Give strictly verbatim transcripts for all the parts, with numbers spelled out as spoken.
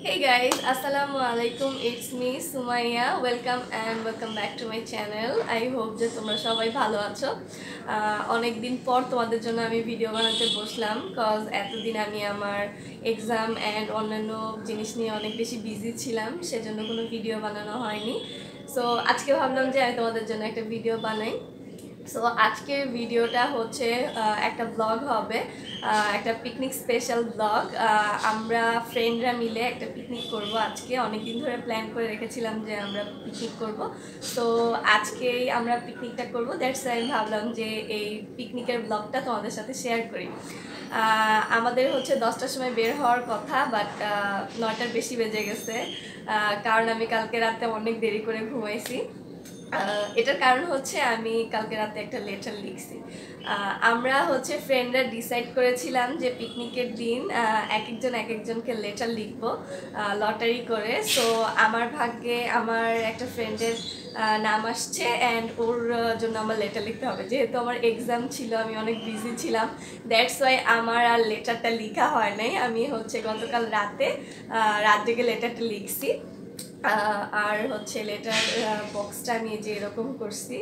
Hey guys, Assalamu alaikum. It's me Sumaya. Welcome and welcome back to my channel. I hope যে তোমরা সবাই ভালো আছো। অনেক দিন পর তোমাদের জন্য আমি ভিডিও বানাতে বসলাম কজ এতদিন আমি আমার এক্সাম এন্ড অন্যান্য জিনিস নিয়ে অনেক বেশি বিজি ছিলাম, সেজন্য কোনো ভিডিও বানানো হয়নি। সো আজকে ভাবলাম যে আমি তোমাদের জন্য একটা ভিডিও বানাই। সো আজকের ভিডিওটা হচ্ছে একটা ব্লগ হবে, একটা পিকনিক স্পেশাল ব্লগ। আমরা ফ্রেন্ডরা মিলে একটা পিকনিক করব আজকে। অনেকদিন ধরে প্ল্যান করে রেখেছিলাম যে আমরা পিকনিক করব, তো আজকেই আমরা পিকনিকটা করব। দ্যাটস ওয়াই আমি ভাবলাম যে এই পিকনিকের ব্লগটা তোমাদের সাথে শেয়ার করি। আমাদের হচ্ছে দশটার সময় বের হওয়ার কথা, বাট নয়টার বেশি বেজে গেছে, কারণ আমি কালকে রাতে অনেক দেরি করে ঘুমাইছি। এটার কারণ হচ্ছে আমি কালকে রাতে একটা লেটার লিখছি। আমরা হচ্ছে ফ্রেন্ডরা ডিসাইড করেছিলাম যে পিকনিকের দিন এক একজন এক একজনকে লেটার লিখবো লটারি করে। সো আমার ভাগ্যে আমার একটা ফ্রেন্ডের নাম আসছে অ্যান্ড ওর জন্য আমার লেটার লিখতে হবে। যেহেতু আমার এক্সাম ছিল, আমি অনেক বিজি ছিলাম, দ্যাটস ওয়াই আমার আর লেটারটা লেখা হয় নাই। আমি হচ্ছে গতকাল রাতে রাত জেগে লেটারটা লিখছি। আর হচ্ছে লেটার বক্সটা আমি যে এরকম করছি,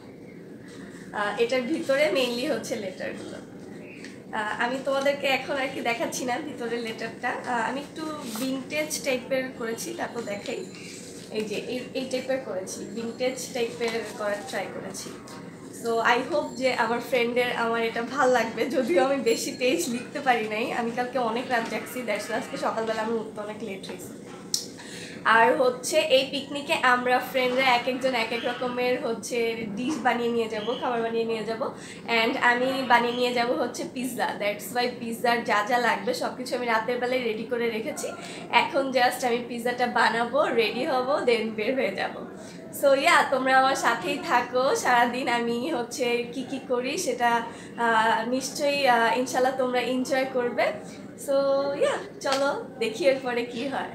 এটার ভিতরে মেইনলি হচ্ছে লেটারগুলো। আমি তোমাদেরকে এখন আর কি দেখাচ্ছি না ভিতরে লেটারটা, আমি একটু ভিনটেজ টাইপের করেছি, তারপর দেখাই। এই যে এই টাইপের করেছি, ভিনটেজ টাইপের করার ট্রাই করেছি। সো আই হোপ যে আমার ফ্রেন্ডের আমার এটা ভাল লাগবে, যদিও আমি বেশি পেজ লিখতে পারি নাই। আমি কালকে অনেক রাত জাগছি, দ্যাটস আজকে সকালবেলা আমি উঠতে অনেক লেট হয়েছি। আর হচ্ছে এই পিকনিকে আমরা ফ্রেন্ডরা এক একজন এক এক রকমের হচ্ছে ডিশ বানিয়ে নিয়ে যাব, খাবার বানিয়ে নিয়ে যাব। অ্যান্ড আমি বানিয়ে নিয়ে যাব হচ্ছে পিৎজা। দ্যাটস ওয়াই পিৎজার যা যা লাগবে সব কিছু আমি রাতের বেলায় রেডি করে রেখেছি। এখন জাস্ট আমি পিৎজাটা বানাবো, রেডি হব, দেন বের হয়ে যাব। সো ইয়া, তোমরা আমার সাথেই থাকো সারাদিন। আমি হচ্ছে কি কি করি সেটা নিশ্চয়ই ইনশাল্লাহ তোমরা এনজয় করবে। সো ইয়া, চলো দেখি এরপরে কি হয়।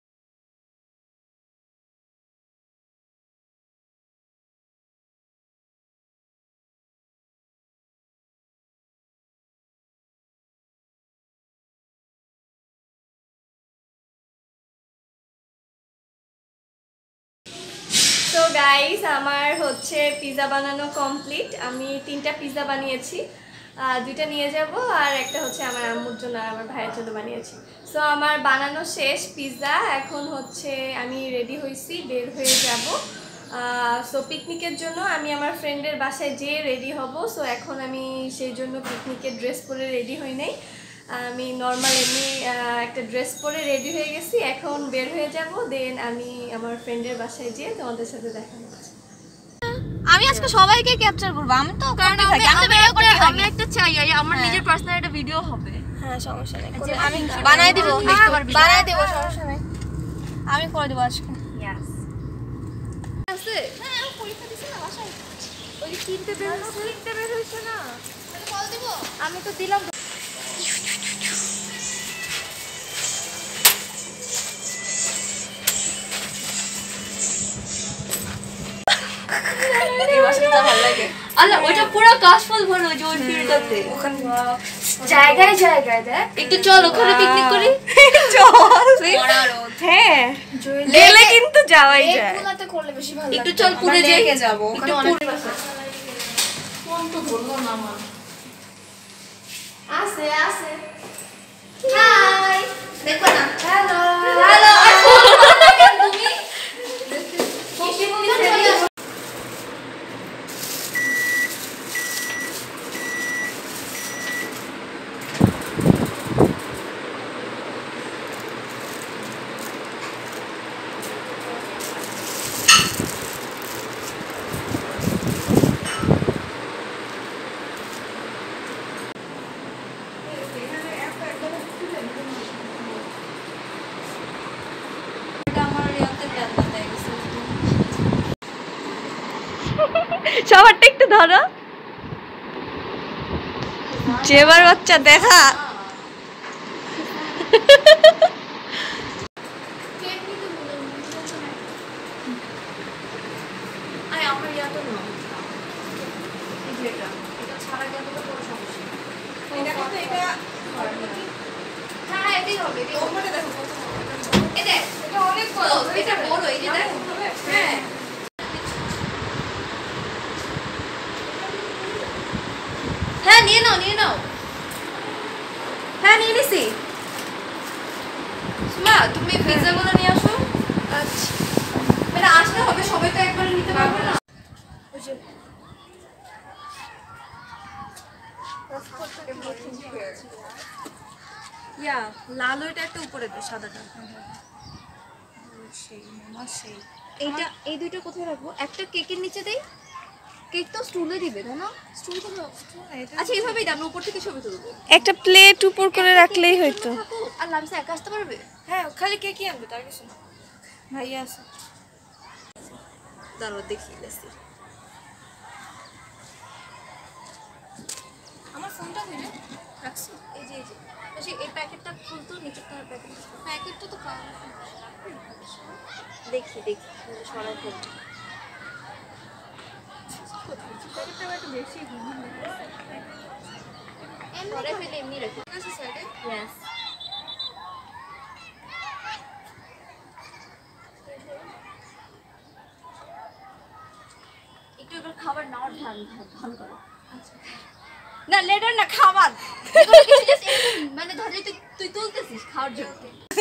তো গাইস, আমার হচ্ছে পিৎজা বানানো কমপ্লিট। আমি তিনটা পিৎজা বানিয়েছি, দুইটা নিয়ে যাব আর একটা হচ্ছে আমার আম্মুর জন্য আর আমার ভাইয়ের জন্য বানিয়েছি। সো আমার বানানো শেষ পিৎজা। এখন হচ্ছে আমি রেডি হয়েছি, বের হয়ে যাব। সো পিকনিকের জন্য আমি আমার ফ্রেন্ডের বাসায় যেয়ে রেডি হব। সো এখন আমি সেই জন্য পিকনিকের ড্রেস পরে রেডি হই নাই, আমি নর্মাল এমনি একটা ড্রেস পরে রেডি হয়ে গেছি। এখন বের হয়ে যাব, দেন আমি আমার ফ্রেন্ডের বাসায় যেয়ে তোমাদের সাথে দেখা হচ্ছে। আমি আজকে সবাইকে ক্যাপচার করব, আমি তো কারণ আমি আমি ভিডিও করে আমি একটা চাই আমার নিজের পার্সোনাল একটা ভিডিও হবে। হ্যাঁ সমস্যা নেই, আমি বানাই দেব, বানাই দেব, সমস্যা নেই, আমি করে দেব আজকে। यस আছে। হ্যাঁ আমি পরীক্ষা দিছি না বাসায়, ওই তিনটে বের হইছে, তিনটে বের হইছে না, তাহলে কল দিব। আমি তো দিলাম। এই বাসাটা ভালো লাগে। আচ্ছা ওটা পুরো কাশফুল ভরে ওই যে ওই ফিল্ডটাতে ওখানে জায়গায় জায়গায় দেখ। একটু চল ওখানে পিকনিক করি। চল বড় রোদ। হ্যাঁ লেলে কিন্তু যাওয়াই যায়, এই কোলাতে করলে বেশি ভালো লাগে। একটু চল পুরে যাই যাব, ওখানে অনেক ফোন তো ধরলো না আমার। আসে আসে হাই দেখো না, হ্যালো হ্যালো তুমি কি বলি সেরিয়া। সবারটা একটু ধরো, যেবার বাচ্চা দেখা। আমার ইয়াটা না এটা এটা ছাড়া গেলে তো কোনো সমস্যা নেই। এটা কিন্তু এটা হ্যাঁ এটাই হবে, এটা ওপরে দেখো। এটা বড় এই যে দেখ হ্যাঁ হ্যাঁ নিয়ে নাও নিয়ে নাও হ্যাঁ নিয়ে নিছি সুমা তুমি পিজ্জাগুলো নিয়ে আসো আচ্ছা মানে আসলে হবে সবাই তো একবারে নিতে পারবে না ইয়া লাল ওইটা একটা উপরে দে সাদাটা সেই মামা সেই এইটা এই দুইটা কোথায় রাখবো একটা কেকের নিচে দেই কেক তো স্টুলে দিবে তাই না স্টুল তো আচ্ছা এইভাবেই দাম উপর থেকে ছবি তুলবো একটা প্লেট উপর করে রাখলেই হইতো আর লামসা একা আসতে পারবে হ্যাঁ খালি কেকই আনবে তার কিছু না ভাইয়া আছে দাঁড়াও দেখি লেসি আমার ফোনটা দিলে রাখছি এই যে এই যে আচ্ছা এই প্যাকেটটা খুলতো নিচেরটা প্যাকেট প্যাকেটটা তো পাওয়া দেখি দেখি সরাই ফেলছি প্যাকেটটা একটু বেশি ঘুম সরাই ফেলে এমনি রাখি আছে সাইডে ইয়েস একটু এবার খাবার নাও ঢাল ঢাল করো না লেটার না খাবার মানে ধরে তুই তুই তুলতেছিস খাওয়ার জন্য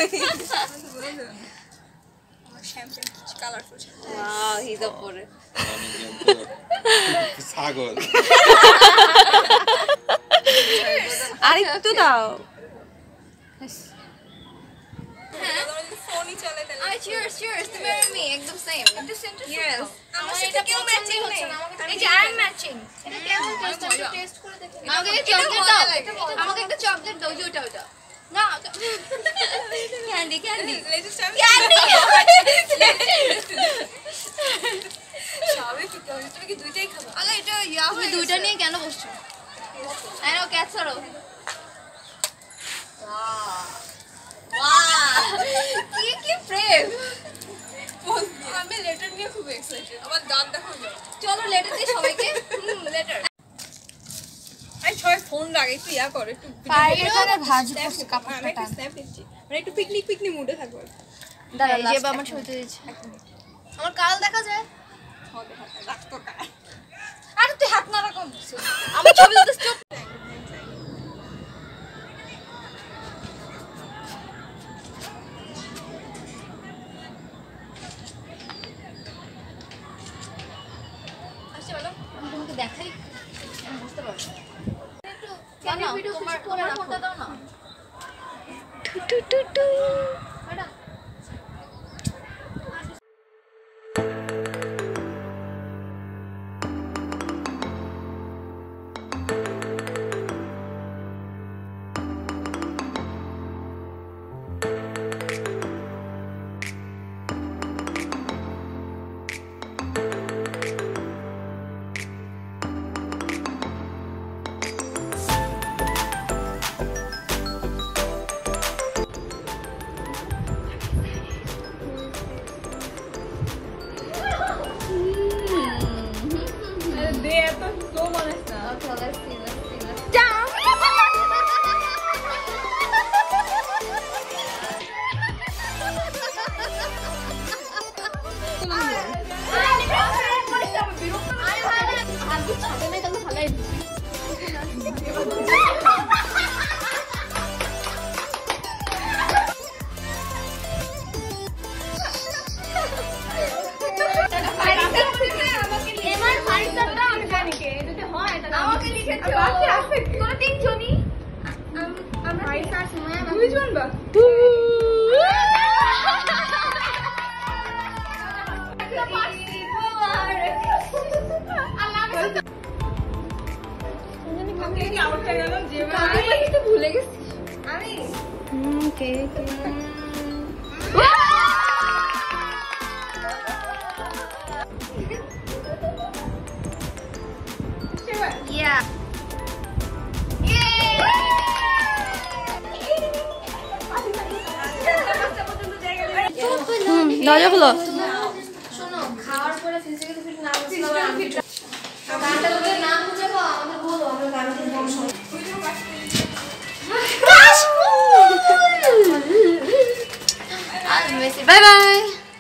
champagne colourful wow he is up for it ছাগল আর একটু দাও ফোনই চলে তাহলে আই চিয়ার্স চিয়ার্স তুমি আর আমি একদম সেম এটা সেন্টার ইয়েস আমার এটা কেউ ম্যাচিং হচ্ছে না আমাকে এই যে আই এম ম্যাচিং এটা কেমন টেস্ট টেস্ট করে দেখি আমাকে একটা চকলেট দাও আমাকে একটা চকলেট দাও ওটা ওটা না ক্যান্ডি ক্যান্ডি ক্যান্ডি সবই ঠিক আছে তুমি কি দুইটাই খাবে আরে এটা ইয়া তুমি দুইটা নিয়ে কেন বসছো আরে ও ক্যাচ করো ওয়াও কি কি প্রেম আমি লেটার নিয়ে খুব এক্সাইটেড আমার দাঁত দেখো চলো লেটার দিই সবাইকে হুম লেটার আই ছয় ফোন লাগে একটু ইয়া করে একটু পাইরেটারে ভাজি করতে কাপড়টা টান মানে একটু পিকনিক পিকনিক মুডে থাকবো দাঁড়া যে আমার ছবি তুলেছে আমার কাল দেখা যায় হবে হাত রাখতো কা আরে তুই হাত না রাখো আমার ছবি তুলতে চুপ দেখাই আমি বুঝতে পারছি একটু কেন ভিডিও তোমার তোমার ফোনটা দাও না টু টু টু টু ম্যাডাম ভুলে গেছি আমি ওকে Yeah. দরজা খুলো শোনো খাওয়ার পরে ফিজিক্যাল ফিট না বুঝলে গানটা বলে নাম বুঝে পাও আমাদের বলো আমরা গান দিয়ে বলবো বাই বাই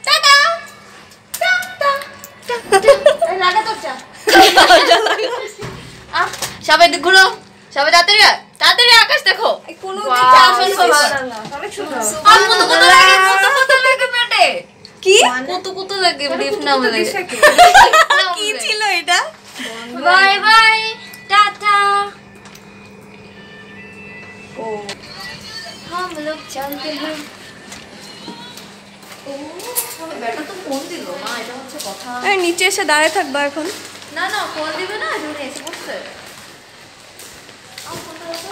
সবাই ঘুরো, সবাই তাড়াতাড়ি তাড়াতাড়ি আকাশ দেখো। কোনো দিকে আসল সুবহানাল্লাহ, অনেক সুন্দর। আর কত কত লাগে, কত কত লাগে পেটে। কি কত কত লাগে বিফ নাম লাগে। কি ছিল এটা? Bye bye, tata. ও हम लोग चलते हैं। ও ব্যাটা তো ফোন দিল মা, এটা হচ্ছে কথা। এই নিচে এসে দাঁড়ায় থাকবা এখন। না না ফোন দিবে না, জোরে এসে পড়ছে। আও ফোনটা দাও।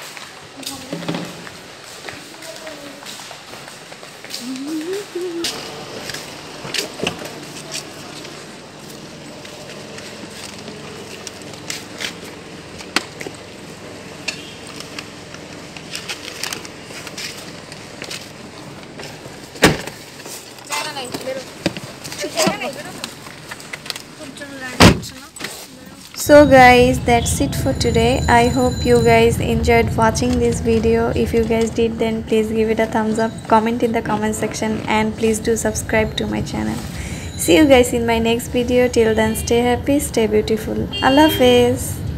So guys, that's it for today. I hope you guys enjoyed watching this video. If you guys did, then please give it a thumbs up, comment in the comment section, and please do subscribe to my channel. See you guys in my next video. Till then, stay happy, stay beautiful. Allah Hafiz.